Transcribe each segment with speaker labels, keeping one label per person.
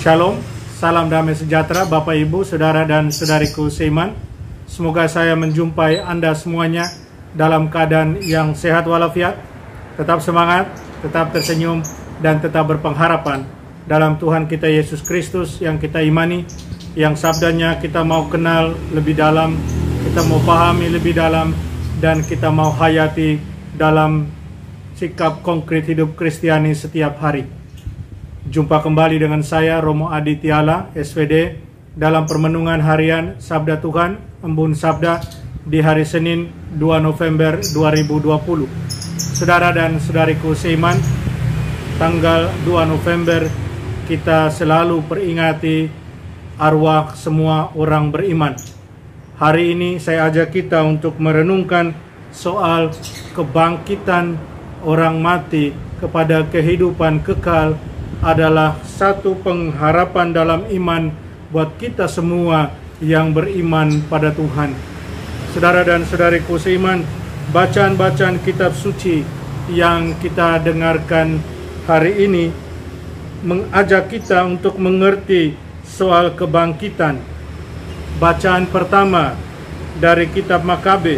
Speaker 1: Shalom, salam damai sejahtera Bapak Ibu, Saudara dan Saudariku seiman. Semoga saya menjumpai Anda semuanya dalam keadaan yang sehat walafiat, tetap semangat, tetap tersenyum, dan tetap berpengharapan dalam Tuhan kita Yesus Kristus yang kita imani, yang sabdanya kita mau kenal lebih dalam, kita mau pahami lebih dalam, dan kita mau hayati dalam sikap konkret hidup Kristiani setiap hari. Jumpa kembali dengan saya Romo Adi Tiala, SVD, dalam permenungan harian Sabda Tuhan, Embun Sabda di hari Senin 2 November 2020. Saudara dan saudariku seiman, tanggal 2 November kita selalu peringati arwah semua orang beriman. Hari ini saya ajak kita untuk merenungkan soal kebangkitan orang mati kepada kehidupan kekal adalah satu pengharapan dalam iman buat kita semua yang beriman pada Tuhan. Saudara dan saudariku seiman, bacaan-bacaan kitab suci yang kita dengarkan hari ini mengajak kita untuk mengerti soal kebangkitan. Bacaan pertama dari kitab Makabe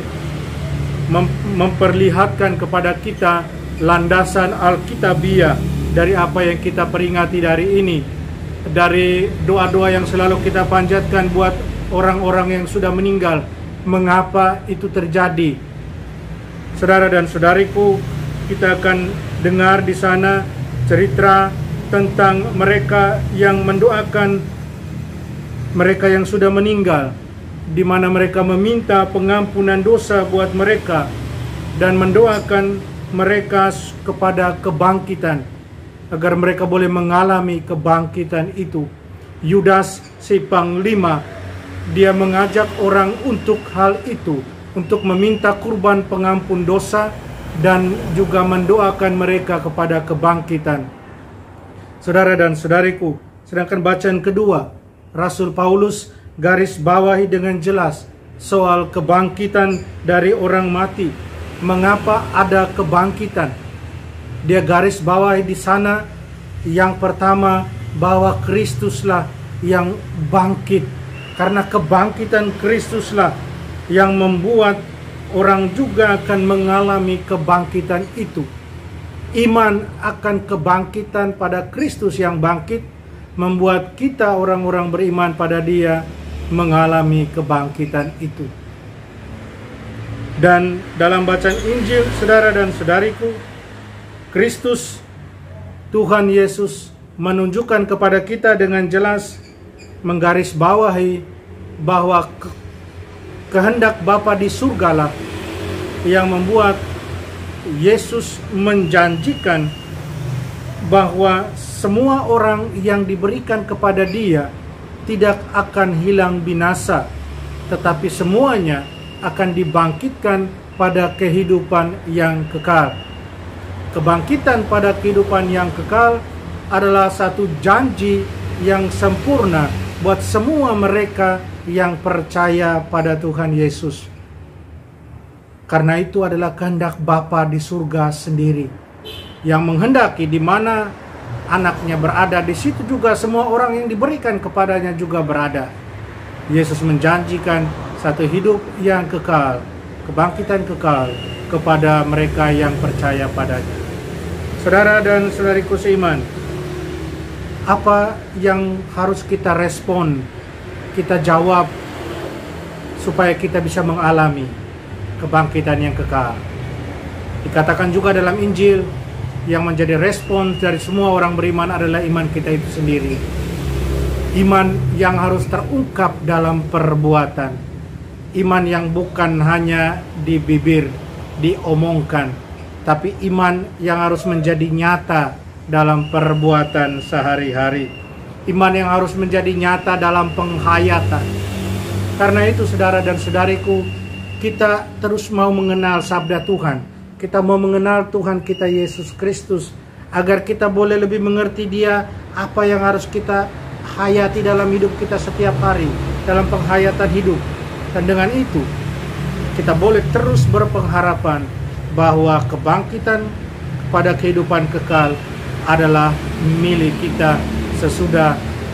Speaker 1: memperlihatkan kepada kita landasan Alkitabiah dari apa yang kita peringati dari ini, dari doa-doa yang selalu kita panjatkan buat orang-orang yang sudah meninggal. Mengapa itu terjadi? Saudara dan saudariku, kita akan dengar di sana cerita tentang mereka yang mendoakan mereka yang sudah meninggal, di mana mereka meminta pengampunan dosa buat mereka dan mendoakan mereka kepada kebangkitan, agar mereka boleh mengalami kebangkitan itu. Yudas si panglima, dia mengajak orang untuk hal itu, untuk meminta kurban pengampun dosa dan juga mendoakan mereka kepada kebangkitan. Saudara dan saudariku, sedangkan bacaan kedua, Rasul Paulus garis bawahi dengan jelas soal kebangkitan dari orang mati. Mengapa ada kebangkitan? Dia garis bawahi di sana yang pertama bahwa Kristuslah yang bangkit. Karena kebangkitan Kristuslah yang membuat orang juga akan mengalami kebangkitan itu. Iman akan kebangkitan pada Kristus yang bangkit membuat kita orang-orang beriman pada Dia mengalami kebangkitan itu. Dan dalam bacaan Injil, saudara dan saudariku, Kristus, Tuhan Yesus menunjukkan kepada kita dengan jelas, menggarisbawahi bahwa kehendak Bapa di surgalah yang membuat Yesus menjanjikan bahwa semua orang yang diberikan kepada Dia tidak akan hilang binasa, tetapi semuanya akan dibangkitkan pada kehidupan yang kekal. Kebangkitan pada kehidupan yang kekal adalah satu janji yang sempurna buat semua mereka yang percaya pada Tuhan Yesus. Karena itu adalah kehendak Bapa di surga sendiri yang menghendaki di mana anaknya berada, di situ juga semua orang yang diberikan kepadanya juga berada. Yesus menjanjikan satu hidup yang kekal, kebangkitan kekal kepada mereka yang percaya padanya. Saudara dan saudariku seiman, apa yang harus kita respon, kita jawab supaya kita bisa mengalami kebangkitan yang kekal? Dikatakan juga dalam Injil, yang menjadi respon dari semua orang beriman adalah iman kita itu sendiri. Iman yang harus terungkap dalam perbuatan. Iman yang bukan hanya di bibir, diomongkan, tapi iman yang harus menjadi nyata dalam perbuatan sehari-hari. Iman yang harus menjadi nyata dalam penghayatan. Karena itu saudara dan saudariku, kita terus mau mengenal sabda Tuhan. Kita mau mengenal Tuhan kita Yesus Kristus, agar kita boleh lebih mengerti Dia, apa yang harus kita hayati dalam hidup kita setiap hari, dalam penghayatan hidup. Dan dengan itu, kita boleh terus berpengharapan bahwa kebangkitan pada kehidupan kekal adalah milik kita sesudah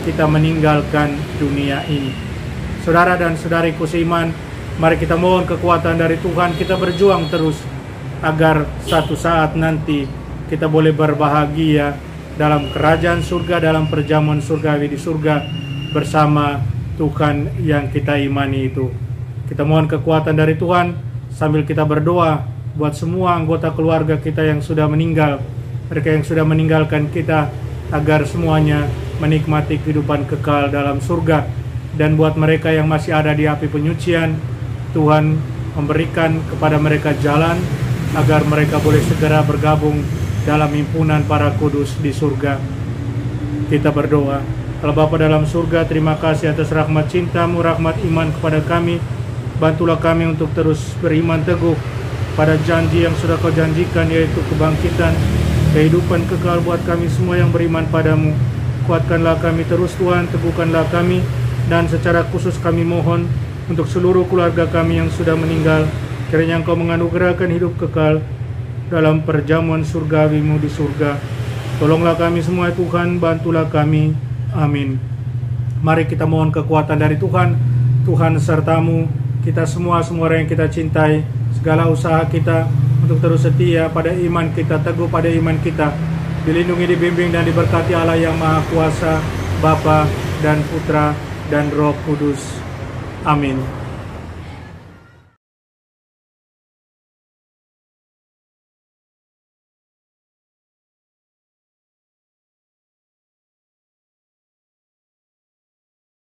Speaker 1: kita meninggalkan dunia ini. Saudara dan saudariku seiman, mari kita mohon kekuatan dari Tuhan, kita berjuang terus agar satu saat nanti kita boleh berbahagia dalam kerajaan surga, dalam perjamuan surgawi di surga bersama Tuhan yang kita imani itu. Kita mohon kekuatan dari Tuhan sambil kita berdoa buat semua anggota keluarga kita yang sudah meninggal, mereka yang sudah meninggalkan kita, agar semuanya menikmati kehidupan kekal dalam surga. Dan buat mereka yang masih ada di api penyucian, Tuhan memberikan kepada mereka jalan agar mereka boleh segera bergabung dalam himpunan para kudus di surga. Kita berdoa. Allah Bapa dalam surga, terima kasih atas rahmat cinta-Mu, rahmat iman kepada kami. Bantulah kami untuk terus beriman teguh pada janji yang sudah Kau janjikan, yaitu kebangkitan, kehidupan kekal buat kami semua yang beriman padamu. Kuatkanlah kami terus Tuhan, teguhkanlah kami, dan secara khusus kami mohon untuk seluruh keluarga kami yang sudah meninggal, kiranya Engkau menganugerahkan hidup kekal dalam perjamuan surgawi-Mu di surga. Tolonglah kami semua Tuhan, bantulah kami. Amin. Mari kita mohon kekuatan dari Tuhan. Tuhan serta-Mu, kita semua orang yang kita cintai, segala usaha kita untuk terus setia pada iman kita, teguh pada iman kita, dilindungi, dibimbing, dan diberkati Allah yang Maha Kuasa, Bapa dan Putra dan Roh Kudus. Amin.